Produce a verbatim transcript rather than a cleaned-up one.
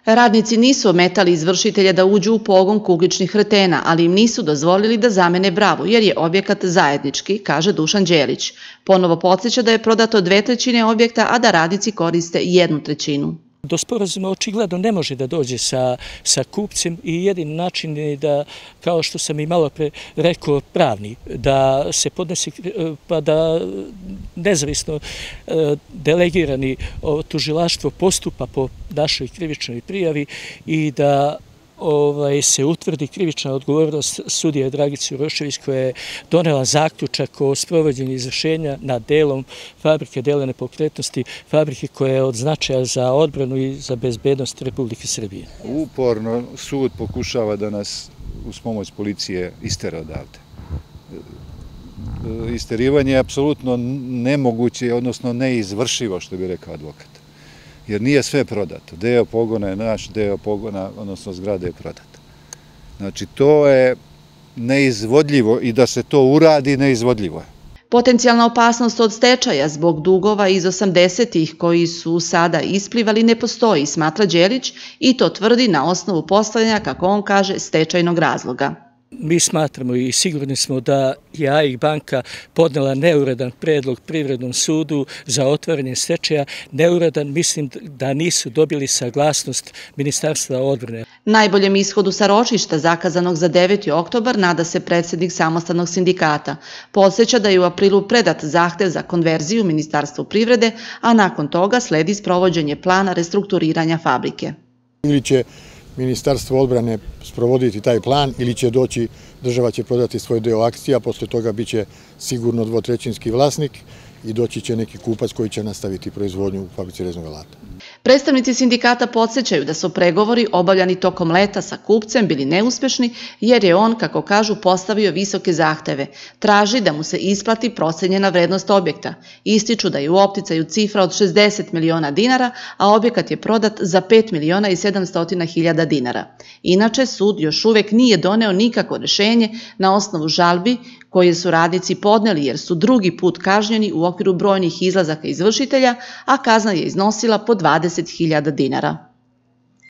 Radnici nisu ometali izvršitelja da uđu u pogon kugličnih hrtena, ali im nisu dozvolili da zamene bravu, jer je objekat zajednički, kaže Dušan Đelić. Ponovo podsjeća da je prodato dve trećine objekta, a da radnici koriste jednu trećinu. Do sporazuma očigledno ne može da dođe sa, sa kupcem i jedini način je da, kao što sam i malo pre rekao, pravni, da se podnese, pa da nezavisno delegirani tužilaštvo postupa po našoj krivičnoj prijavi i da Ovaj, se utvrdi krivična odgovornost sudije Dragice Urošević koja je donela zaključak o sprovođenju izvršenja nad delom fabrike dela nepokretnosti, fabrike koja je od značaja za odbranu i za bezbednost Republike Srbije. Uporno sud pokušava da nas uz pomoć policije istera odavde. Isterivanje je apsolutno nemoguće, odnosno neizvršivo, što bi rekao advokat. Jer nije sve prodato. Deo pogona je naš, deo pogona, odnosno zgrade je prodata. Znači, to je neizvodljivo i da se to uradi, neizvodljivo je. Potencijalna opasnost od stečaja zbog dugova iz osamdesetih koji su sada isplivali ne postoji, smatra Đelić, i to tvrdi na osnovu postojanja, kako on kaže, stečajnog razloga. Mi smatramo i sigurni smo da je A I K banka podnela neuredan predlog Privrednom sudu za otvaranje stečaja. Neuredan, mislim da nisu dobili saglasnost Ministarstva odbrane. Najboljem ishodu sa ročišta zakazanog za deveti oktobar nada se predsjednik samostalnog sindikata. Podsjeća da je u aprilu predat zahtev za konverziju Ministarstvu privrede, a nakon toga sledi sprovođenje plana restrukturiranja fabrike. Ili će Ministarstvo odbrane sprovoditi taj plan ili će doći, država će prodati svoj deo akcija, posle toga bit će sigurno dvotrećinski vlasnik i doći će neki kupac koji će nastaviti proizvodnju u fabrici reznog alata. Predstavnici sindikata podsjećaju da su pregovori obavljani tokom leta sa kupcem bili neuspešni jer je on, kako kažu, postavio visoke zahteve. Traži da mu se isplati procenjena vrednost objekta. Ističu da je u opticaju cifra od šezdeset miliona dinara, a objekat je prodat za pet miliona i sedamsto hiljada dinara. Inače, sud još uvek nije doneo nikakvo rešenje na osnovu žalbi koje su radnici podneli jer su drugi put kažnjeni u okviru brojnih izlazaka izvršitelja, a kazna je iznosila po dvadeset hiljada dinara.